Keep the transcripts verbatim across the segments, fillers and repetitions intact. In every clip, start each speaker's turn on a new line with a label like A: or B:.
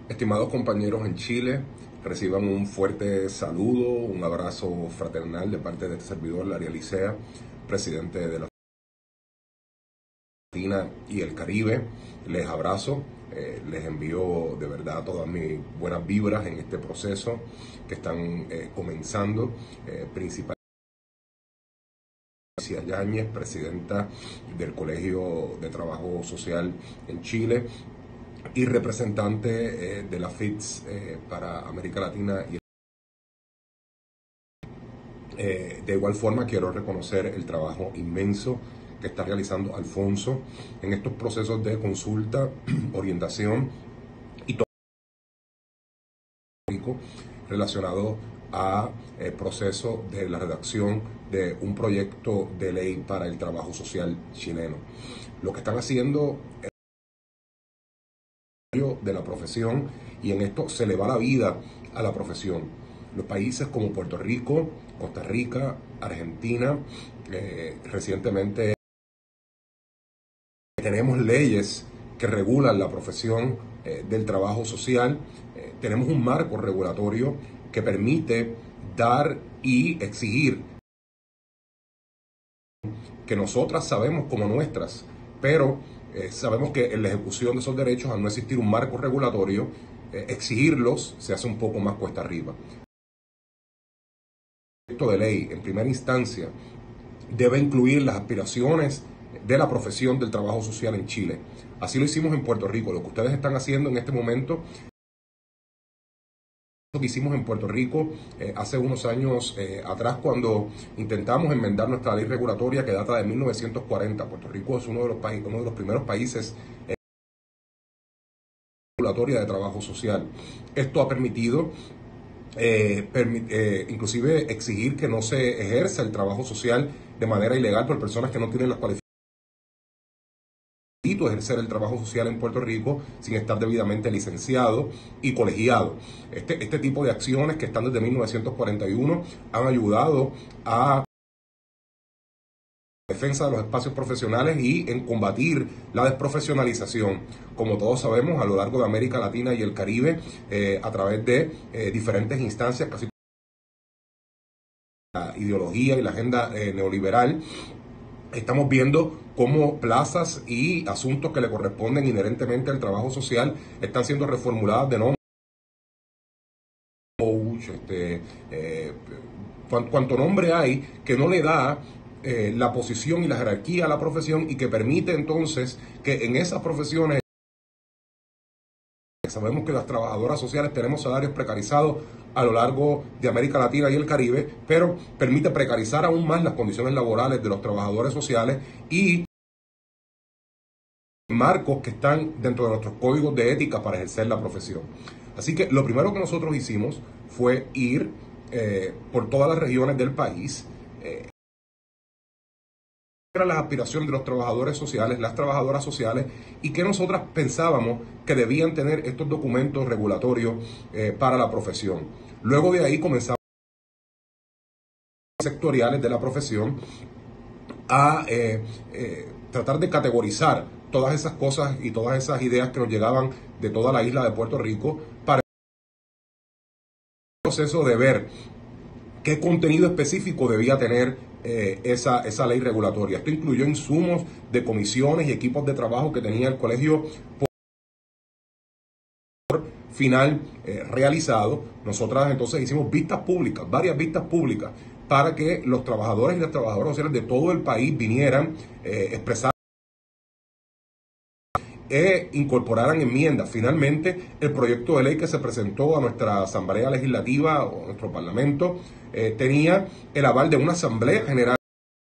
A: Estimados compañeros en Chile, reciban un fuerte saludo, un abrazo fraternal de parte de este servidor, Laria Licea, presidente de la Argentina y el Caribe. Les abrazo, eh, les envío de verdad todas mis buenas vibras en este proceso que están eh, comenzando, eh, principalmente Alicia Yáñez, presidenta del Colegio de Trabajo Social en Chile y representante eh, de la F I T S eh, para América Latina y Eh, de igual forma quiero reconocer el trabajo inmenso que está realizando Alfonso en estos procesos de consulta, orientación y todo relacionado a el proceso de la redacción de un proyecto de ley para el trabajo social chileno. Lo que están haciendo es de la profesión, y en esto se le va la vida a la profesión. Los países como Puerto Rico, Costa Rica, Argentina, eh, recientemente tenemos leyes que regulan la profesión eh, del trabajo social. Eh, tenemos un marco regulatorio que permite dar y exigir que nosotras sabemos como nuestras, pero eh, sabemos que en la ejecución de esos derechos, al no existir un marco regulatorio, eh, exigirlos se hace un poco más cuesta arriba. El proyecto de ley, en primera instancia, debe incluir las aspiraciones de la profesión del trabajo social en Chile. Así lo hicimos en Puerto Rico. Lo que ustedes están haciendo en este momento, lo que hicimos en Puerto Rico eh, hace unos años eh, atrás, cuando intentamos enmendar nuestra ley regulatoria que data de mil novecientos cuarenta. Puerto Rico es uno de los, países, uno de los primeros países eh, regulatoria de trabajo social. Esto ha permitido Eh, eh, inclusive exigir que no se ejerza el trabajo social de manera ilegal por personas que no tienen las cualificaciones para ejercer el trabajo social en Puerto Rico sin estar debidamente licenciado y colegiado. Este, este tipo de acciones que están desde mil novecientos cuarenta y uno han ayudado a defensa de los espacios profesionales y en combatir la desprofesionalización. Como todos sabemos, a lo largo de América Latina y el Caribe, eh, a través de eh, diferentes instancias, casi la ideología y la agenda eh, neoliberal, estamos viendo cómo plazas y asuntos que le corresponden inherentemente al trabajo social están siendo reformuladas de nombre. Este, eh, cuanto nombre hay que no le da eh, la posición y la jerarquía a la profesión, y que permite entonces que en esas profesiones, sabemos que las trabajadoras sociales tenemos salarios precarizados a lo largo de América Latina y el Caribe, pero permite precarizar aún más las condiciones laborales de los trabajadores sociales y marcos que están dentro de nuestros códigos de ética para ejercer la profesión. Así que lo primero que nosotros hicimos fue ir eh, por todas las regiones del país, eh, las aspiraciones de los trabajadores sociales, las trabajadoras sociales, y que nosotras pensábamos que debían tener estos documentos regulatorios eh, para la profesión. Luego de ahí comenzamos sectoriales de la profesión a eh, eh, tratar de categorizar todas esas cosas y todas esas ideas que nos llegaban de toda la isla de Puerto Rico, para el proceso de ver qué contenido específico debía tener eh, esa, esa ley regulatoria. Esto incluyó insumos de comisiones y equipos de trabajo que tenía el colegio por final eh, realizado. Nosotras entonces hicimos vistas públicas, varias vistas públicas, para que los trabajadores y las trabajadoras sociales de todo el país vinieran, eh, expresar e incorporaran enmiendas. Finalmente, el proyecto de ley que se presentó a nuestra Asamblea Legislativa o a nuestro Parlamento eh, tenía el aval de una Asamblea General,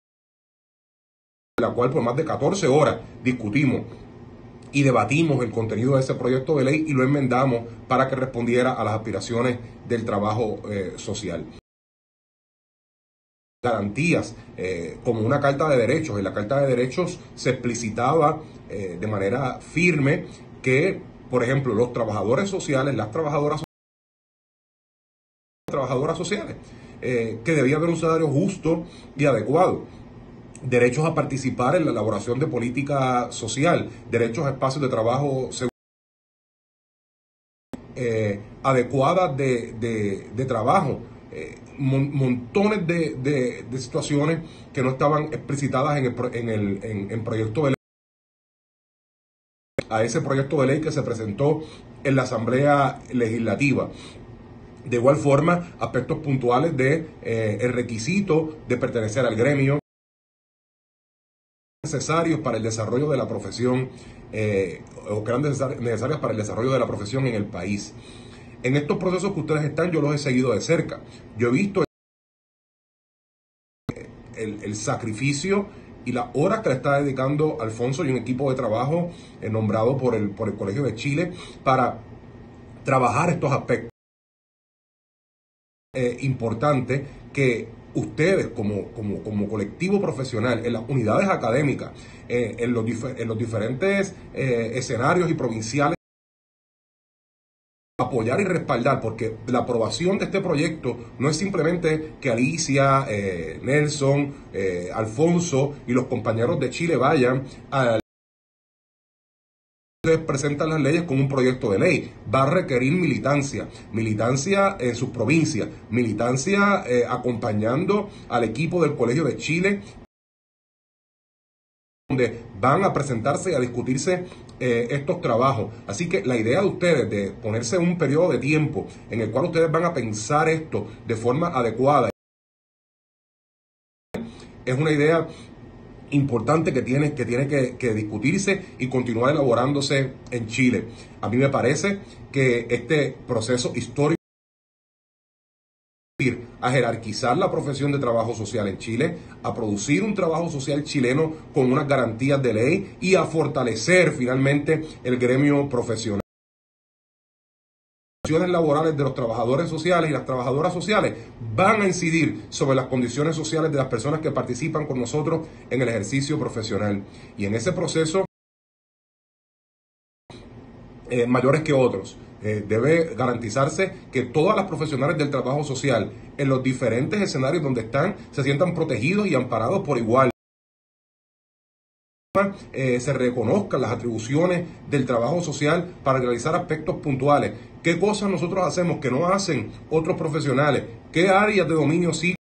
A: la cual por más de catorce horas discutimos y debatimos el contenido de ese proyecto de ley y lo enmendamos para que respondiera a las aspiraciones del trabajo eh, social. Garantías, eh, como una carta de derechos. En la carta de derechos se explicitaba eh, de manera firme que, por ejemplo, los trabajadores sociales, las trabajadoras, trabajadoras sociales, eh, que debía haber un salario justo y adecuado, derechos a participar en la elaboración de política social, derechos a espacios de trabajo seguros, eh, adecuadas de, de, de trabajo, eh, mon, montones de, de, de situaciones que no estaban explicitadas en el, en el en, en proyecto de ley, a ese proyecto de ley que se presentó en la Asamblea Legislativa. De igual forma, aspectos puntuales de eh, el requisito de pertenecer al gremio, necesarios para el desarrollo de la profesión, eh, o que eran necesarias para el desarrollo de la profesión en el país. En estos procesos que ustedes están, yo los he seguido de cerca. Yo he visto el, el sacrificio y las horas que le está dedicando Alfonso y un equipo de trabajo eh, nombrado por el, por el Colegio de Chile para trabajar estos aspectos. Eh, importante que ustedes como, como, como colectivo profesional en las unidades académicas, eh, en, los en los diferentes eh, escenarios y provinciales, apoyar y respaldar, porque la aprobación de este proyecto no es simplemente que Alicia, eh, Nelson, eh, Alfonso y los compañeros de Chile vayan a presentan las leyes con un proyecto de ley. Va a requerir militancia, militancia en sus provincias, militancia eh, acompañando al equipo del Colegio de Chile, donde van a presentarse y a discutirse eh, estos trabajos. Así que la idea de ustedes de ponerse un periodo de tiempo en el cual ustedes van a pensar esto de forma adecuada es una idea importante que tiene, que, tiene que, que discutirse y continuar elaborándose en Chile. A mí me parece que este proceso histórico a jerarquizar la profesión de trabajo social en Chile, a producir un trabajo social chileno con unas garantías de ley y a fortalecer finalmente el gremio profesional. Las condiciones laborales de los trabajadores sociales y las trabajadoras sociales van a incidir sobre las condiciones sociales de las personas que participan con nosotros en el ejercicio profesional. Y en ese proceso, eh, mayores que otros, eh, debe garantizarse que todas las profesionales del trabajo social en los diferentes escenarios donde están se sientan protegidos y amparados por igual. Eh, se reconozcan las atribuciones del trabajo social para realizar aspectos puntuales. ¿Qué cosas nosotros hacemos que no hacen otros profesionales? ¿Qué áreas de dominio sí